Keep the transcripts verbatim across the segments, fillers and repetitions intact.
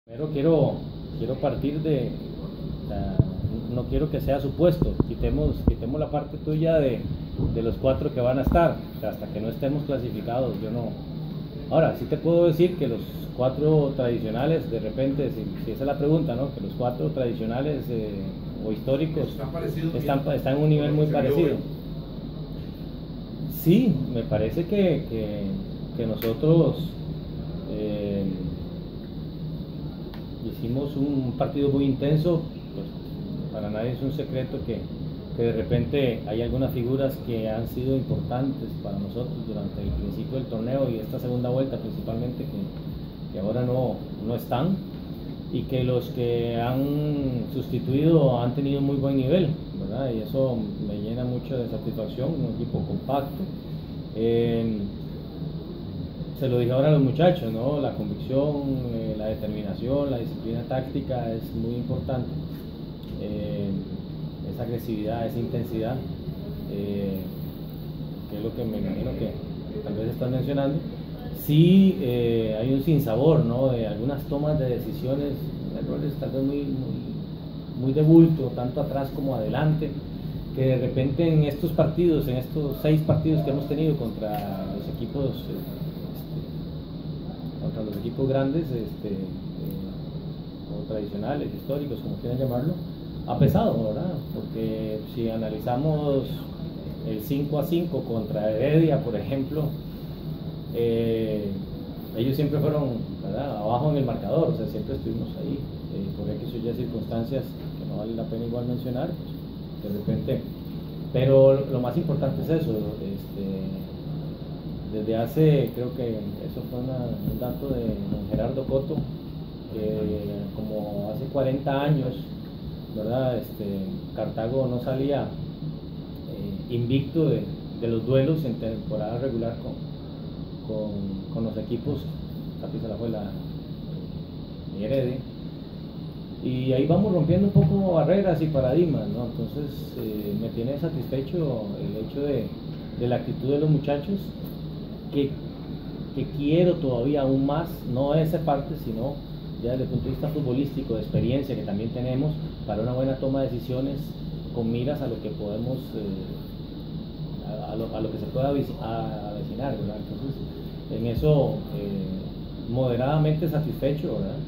Primero quiero, quiero partir de, la, no quiero que sea supuesto, quitemos, quitemos la parte tuya de, de los cuatro que van a estar, o sea, hasta que no estemos clasificados, yo no. Ahora, sí te puedo decir que los cuatro tradicionales, de repente, si, si esa es la pregunta, ¿no? Que los cuatro tradicionales eh, o históricos están, están, están en un nivel muy parecido. Sí, me parece que, que, que nosotros eh, hicimos un partido muy intenso, pues para nadie es un secreto que, que de repente hay algunas figuras que han sido importantes para nosotros durante el principio del torneo y esta segunda vuelta principalmente que, que ahora no, no están, y que los que han sustituido han tenido muy buen nivel, ¿verdad? Y eso me llena mucho de satisfacción, un equipo compacto. Eh, se lo dije ahora a los muchachos, ¿no? La convicción, eh, la determinación, la disciplina táctica es muy importante. Eh, esa agresividad, esa intensidad, eh, que es lo que me imagino que, que tal vez están mencionando. Sí, eh, hay un sinsabor, ¿no? De algunas tomas de decisiones, errores tal vez muy, muy, muy de bulto, tanto atrás como adelante, que de repente en estos partidos, en estos seis partidos que hemos tenido contra los equipos, este, contra los equipos grandes, este, eh, o tradicionales, históricos, como quieran llamarlo, ha pesado, ¿verdad? Porque si analizamos el cinco a cinco contra Heredia, por ejemplo, Eh, ellos siempre fueron, ¿verdad?, abajo en el marcador, o sea, siempre estuvimos ahí, eh, por X o Y circunstancias que no vale la pena igual mencionar, pues, de repente, pero lo más importante es eso, este, desde hace, creo que eso fue una, un dato de don Gerardo Coto, que como hace cuarenta años, ¿verdad?, este, Cartago no salía eh, invicto de, de los duelos en temporada regular con Con, con los equipos Zapizalajuela y Heredia, y ahí vamos rompiendo un poco barreras y paradigmas, ¿no? Entonces eh, me tiene satisfecho el hecho de, de la actitud de los muchachos, que, que quiero todavía aún más, no esa parte, sino ya desde el punto de vista futbolístico, de experiencia que también tenemos para una buena toma de decisiones con miras a lo que podemos eh, A lo, a lo que se pueda avecinar, ¿verdad? Entonces, en eso eh, moderadamente satisfecho, ¿verdad?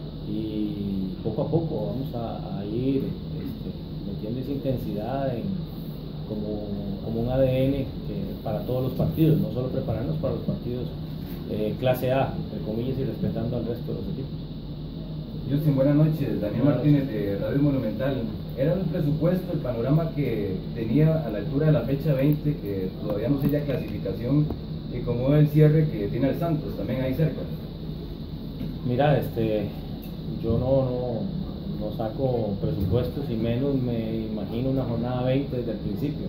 Y poco a poco vamos a, a ir este, metiendo esa intensidad en, como, como un A D N que, para todos los partidos, no solo prepararnos para los partidos eh, clase A, entre comillas, y respetando al resto de los equipos. Justin, buenas noches. Daniel buenas Martínez noches. De Radio Monumental. ¿Era un presupuesto, el panorama que tenía a la altura de la fecha veinte, que todavía no sella clasificación, y como el cierre que tiene el Santos, también ahí cerca? Mira, este, yo no, no, no saco presupuestos y menos me imagino una jornada veinte desde el principio.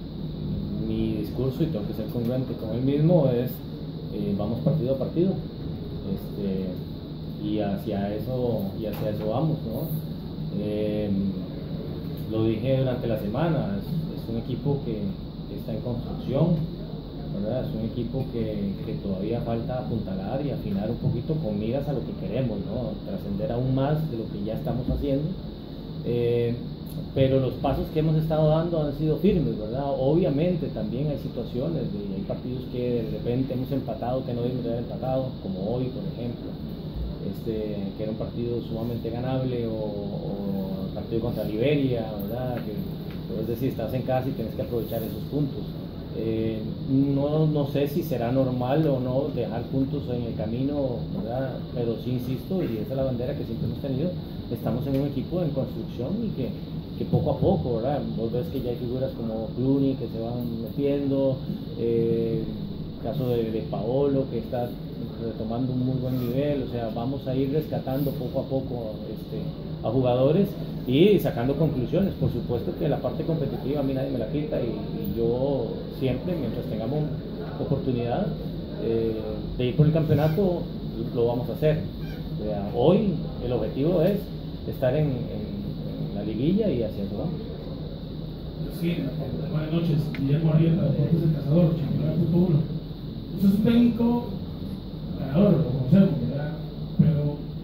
Mi discurso, y tengo que ser congruente con él mismo, es eh, vamos partido a partido. Este, y hacia eso y hacia eso vamos, ¿no? Eh, lo dije durante la semana, es, es un equipo que, que está en construcción, ¿verdad? Es un equipo que, que todavía falta apuntalar y afinar un poquito con miras a lo que queremos, ¿no? Trascender aún más de lo que ya estamos haciendo, eh, pero los pasos que hemos estado dando han sido firmes, ¿verdad? Obviamente también hay situaciones, de, hay partidos que de repente hemos empatado que no debemos de haber empatado, como hoy, por ejemplo. Este, que era un partido sumamente ganable, o, o el partido contra Liberia, ¿verdad? Que, es decir, estás en casa y tienes que aprovechar esos puntos. Eh, no, no sé si será normal o no dejar puntos en el camino, ¿verdad? Pero sí insisto, y esa es la bandera que siempre hemos tenido, estamos en un equipo en construcción y que, que poco a poco, ¿verdad? Vos ves que ya hay figuras como Cluny que se van metiendo, eh, el caso de, de Paolo que está retomando un muy buen nivel, o sea, vamos a ir rescatando poco a poco este, a jugadores y sacando conclusiones. Por supuesto que la parte competitiva a mí nadie me la quita, y, y yo siempre, mientras tengamos oportunidad eh, de ir por el campeonato, lo vamos a hacer. O sea, hoy el objetivo es estar en, en, en la liguilla y hacia eso vamos. Sí, buenas noches, Guillermo Arrieta, Deportes El Cazador, Campeonato Punto uno. Usted es un técnico ganador, lo conocemos, ¿verdad? Pero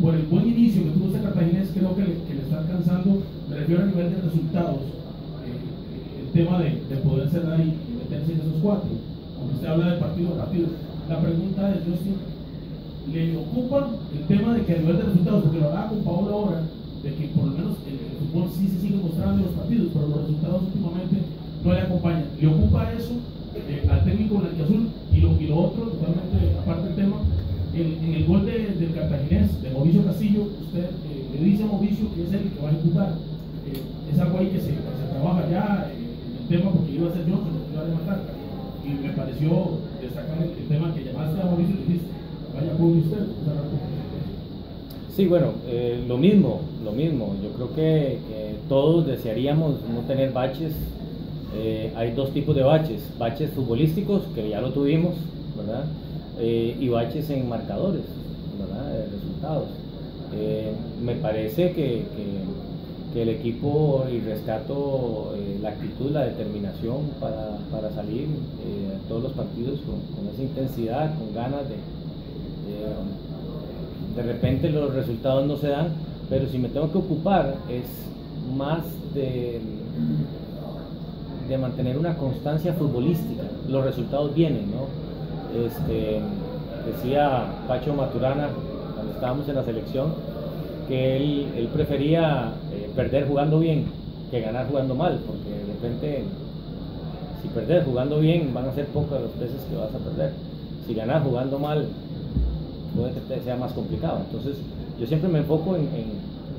por el buen inicio que tuvo este Cartaginés, creo que le, que le está alcanzando, me refiero a nivel de resultados, eh, el tema de, de poder ser ahí y meterse en esos cuatro, aunque usted habla de partido a partido. La pregunta es, Justin, ¿le ocupa el tema de que a nivel de resultados, porque lo hablaba con Paolo ahora, de que por lo menos el, el fútbol sí se sigue mostrando en los partidos, pero los resultados últimamente no le acompañan? ¿Le ocupa eso eh, al técnico blanquiazul? Y lo, y lo otro, totalmente aparte del tema, el, en el gol de, del Cartaginés, de Mauricio Castillo, usted eh, le dice a Mauricio que es el que va a ejecutar. Eh, es algo ahí que se, que se trabaja ya eh, en el tema, porque iba a ser Johnson, lo que iba a rematar. Y me pareció destacar el, el tema que llamaste a Mauricio y dijiste, vaya pueblo usted. Sí, bueno, eh, lo mismo, lo mismo. Yo creo que, que todos desearíamos no tener baches. Eh, hay dos tipos de baches: baches futbolísticos, que ya lo tuvimos, ¿verdad? Eh, y baches en marcadores, ¿verdad? De resultados. Eh, me parece que, que, que el equipo, y rescato eh, la actitud, la determinación para, para salir eh, a todos los partidos con, con esa intensidad, con ganas de... de de repente los resultados no se dan, pero si me tengo que ocupar es más de, de mantener una constancia futbolística. Los resultados vienen, ¿no? Este, decía Pacho Maturana cuando estábamos en la selección que él, él prefería eh, perder jugando bien que ganar jugando mal, porque de repente si perder jugando bien van a ser pocas las veces que vas a perder. Si ganas jugando mal puede que sea más complicado. Entonces yo siempre me enfoco en, en,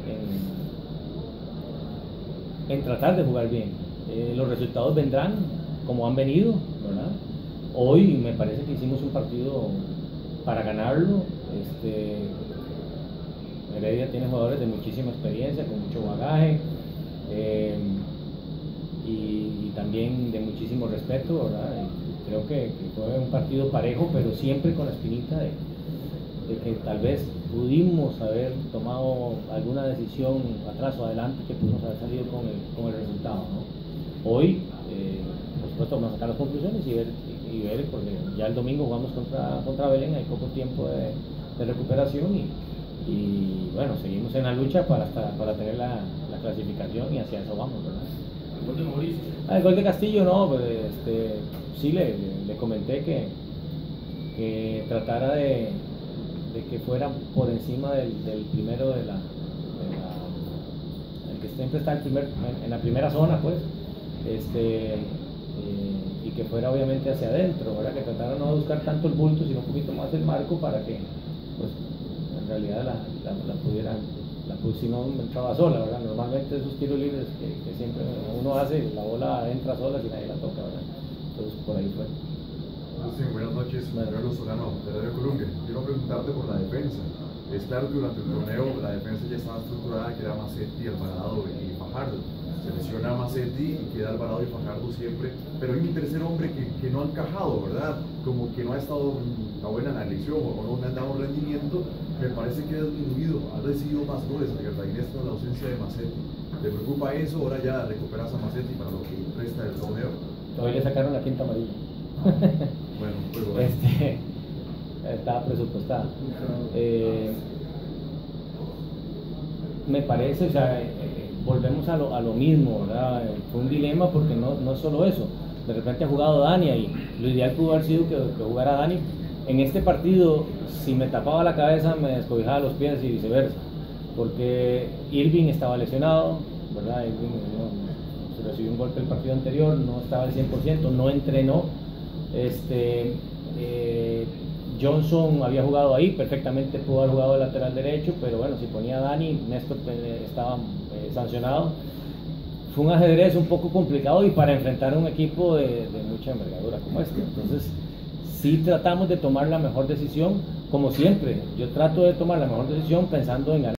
en, en tratar de jugar bien. Eh, los resultados vendrán como han venido, ¿verdad? Hoy me parece que hicimos un partido para ganarlo. Este, Heredia tiene jugadores de muchísima experiencia, con mucho bagaje, eh, y, y también de muchísimo respeto, ¿verdad? Y creo que, que fue un partido parejo, pero siempre con la espinita de de que tal vez pudimos haber tomado alguna decisión atrás o adelante, que pudimos haber salido con el, con el resultado, ¿no? Hoy, eh, por supuesto, vamos a sacar las conclusiones y ver, y, y ver, porque ya el domingo jugamos contra, contra Belén, hay poco tiempo de, de recuperación y, y bueno, seguimos en la lucha para, hasta, para tener la, la clasificación, y hacia eso vamos, ¿verdad? El gol de Mauricio. Ah, el gol de Castillo, no, pues, este, sí le, le, le comenté que, que tratara de de que fuera por encima del, del primero de la, de la el que siempre está el primer, en, en la primera zona, pues, este, eh, y que fuera obviamente hacia adentro, ¿verdad? Que tratara no de buscar tanto el bulto, sino un poquito más el marco, para que pues en realidad la, la, la pudieran, la, si no entraba sola, ¿verdad? Normalmente esos tiros libres que, que siempre uno hace, la bola entra sola si nadie la toca, ¿verdad? Entonces por ahí fue. Sí, buenas noches, Manuel Solano, de Radio Colombia. Quiero preguntarte por la defensa. Es claro que durante el torneo la defensa ya estaba estructurada, que era Macetti, Alvarado y Fajardo. Se lesiona a Macetti y queda Alvarado y Fajardo siempre, pero hay un tercer hombre que, que no ha encajado, ¿verdad? Como que no ha estado a buena en la elección o no le han dado rendimiento. Me parece que ha disminuido, ha recibido más goles el Cartaginés con la ausencia de Macetti. ¿Te preocupa eso? Ahora ya recuperas a Macetti para lo que resta del torneo. Hoy le sacaron la quinta amarilla. Bueno, pues bueno. Este, estaba presupuestada. Eh, me parece, o sea, eh, volvemos a lo, a lo mismo, ¿verdad? Fue un dilema porque no, no es solo eso. De repente ha jugado Dani y lo ideal pudo haber sido que, que jugara Dani. En este partido, si me tapaba la cabeza, me descobijaba los pies y viceversa, porque Irving estaba lesionado, ¿verdad? Irving no, se recibió un golpe el partido anterior, no estaba al cien por ciento, no entrenó. Este, eh, Johnson había jugado ahí, perfectamente pudo haber jugado de lateral derecho, pero bueno, si ponía a Dani, Néstor estaba eh, sancionado. Fue un ajedrez un poco complicado y para enfrentar a un equipo de, de mucha envergadura como este. Entonces, sí tratamos de tomar la mejor decisión, como siempre. Yo trato de tomar la mejor decisión pensando en ganar.